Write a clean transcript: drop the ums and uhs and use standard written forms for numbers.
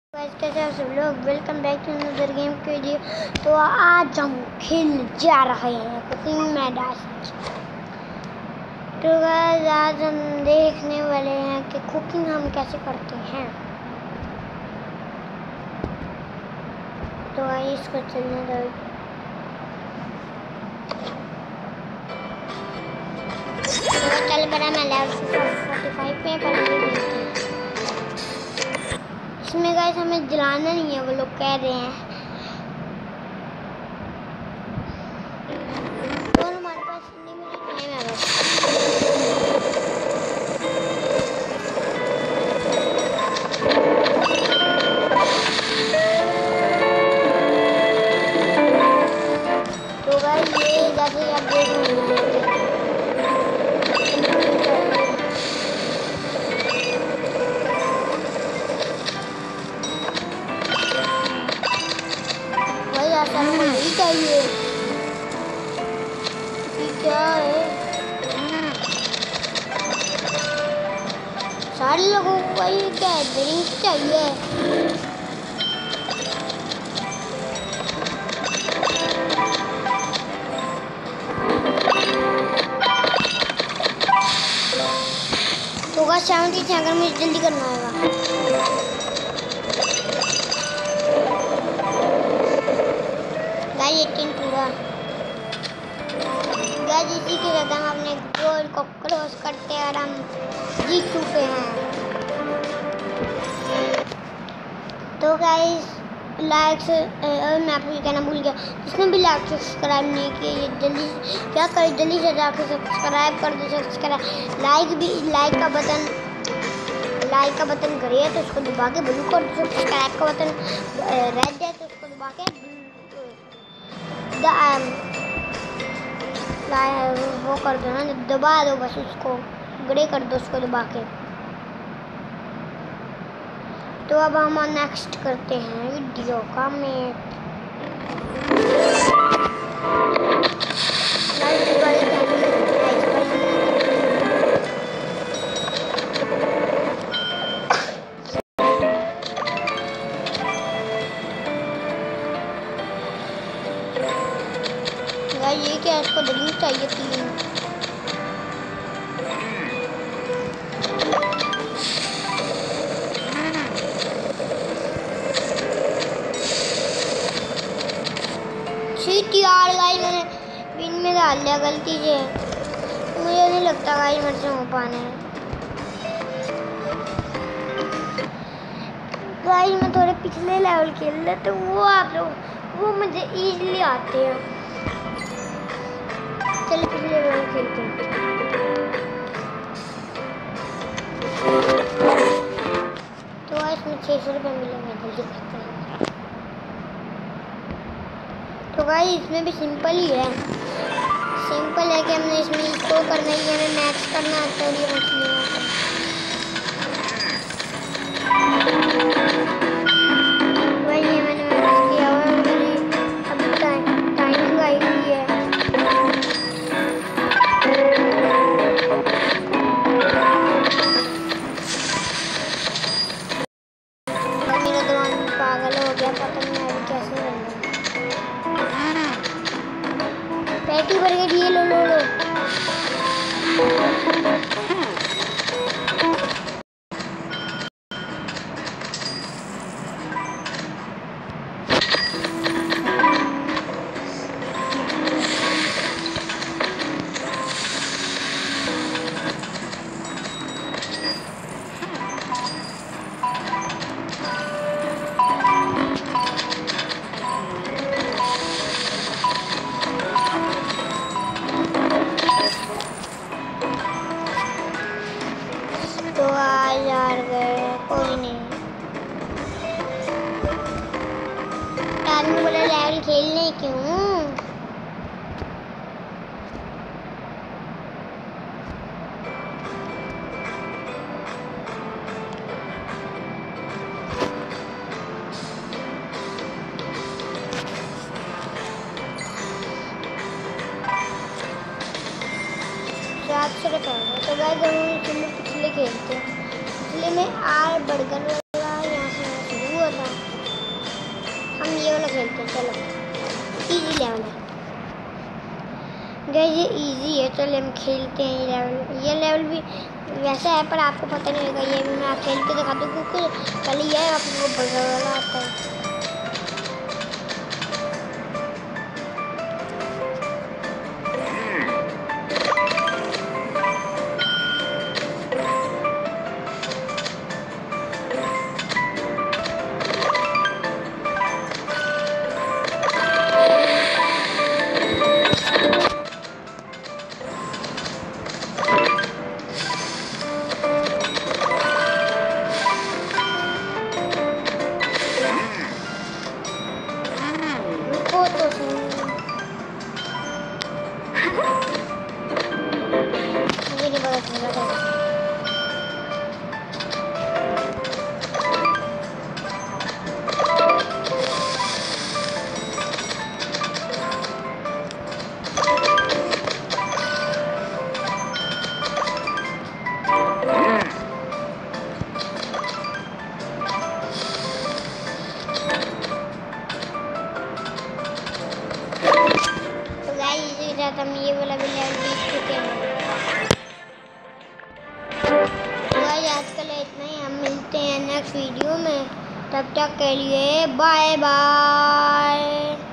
कैसे आप सब लोग, welcome back to another game के लिए। तो आज हम खेलने जा रहे हैं कुकिंग मैदास। तो गाइस आज हम देखने वाले हैं कि कुकिंग हम कैसे करते हैं। तो इसको चलने दो। तो चल बड़ा मैं लेवल 45 पे पर इसमें गाइस हमें जलाना नहीं है, वो लोग कह रहे हैं। तो हमारे पास इतनी मिनट टाइम है बस। तो गाइस ये जैसे आप देख रहे हैं यही चाहिए। क्या है सारे लोगों को ये क्या है, ड्रिंक चाहिए। तो का 70 अगर मुझे जल्दी करना होगा। गाइस 18 पूरा। गाइस इसी के साथ हम अपने गोल को क्रॉस करते हैं और हम जीत चुके हैं। तो गाइस लाइक से मैं आपको ये कहना भूल गया, जिसने भी लाइक सब्सक्राइब नहीं किया ये जल्दी क्या करे, जल्दी से जाकर सब्सक्राइब कर दो। सब्सक्राइब लाइक का बटन ग्रे है तो उसको दबा के ब्लू कर दो। सब्सक्राइब का बटन रेड है तो उसको दबा के वो कर दो ना, दबा दो बस, उसको ग्रे कर दो उसको दबा के। तो अब हम नेक्स्ट करते हैं वीडियो का मेट। ये क्या है, इसको ड्रिंक चाहिए 3। शीट यार गाइस मैंने पिन में डाल लिया गलती से। मुझे नहीं लगता गाइस मेरे से हो पाने। गाइस मैं थोड़े पिछले लेवल खेल रहे तो वो आप लोग वो मुझे इजीली आते हैं। चलिए पिछले लेवल खेलते हैं। तो इसमें 600 रुपये मिलेंगे, जल्दी करते हैं। तो भाई इसमें भी सिंपल ही है, सिंपल है कि हमने इसमें इसको करना ही, हमें मैच करना आता है ये मछलियों का। भाई ये मैंने मैच किया हुआ है, मेरी अभी टाइमिंग आई हुई है। मेरा दिमाग पागल हो गया, पता नहीं अभी कैसे रहना। पैटी भर गई, ये लो लो लो। तो यार गए, कोई नहीं यार, मैं बोला लेवल खेलने क्यों। तो गाइस हम पिछले खेलते हैं। पिछले में आर बर्गर वाला यहाँ से शुरू हुआ था। वाला खेलते हैं। चलो इजी लेवल है गाइस, ये इजी है। चलो हम खेलते हैं ये लेवल। ये लेवल भी वैसा है पर आपको पता नहीं होगा। ये भी मैं खेल के दिखा दूँ क्योंकि पहले ये आपको बड़ा वाला आता है। हम ये वाला भी लेवल जीत चुके हैं। तो आज के लिए इतना ही। हम मिलते हैं नेक्स्ट वीडियो में, तब तक के लिए बाय बाय।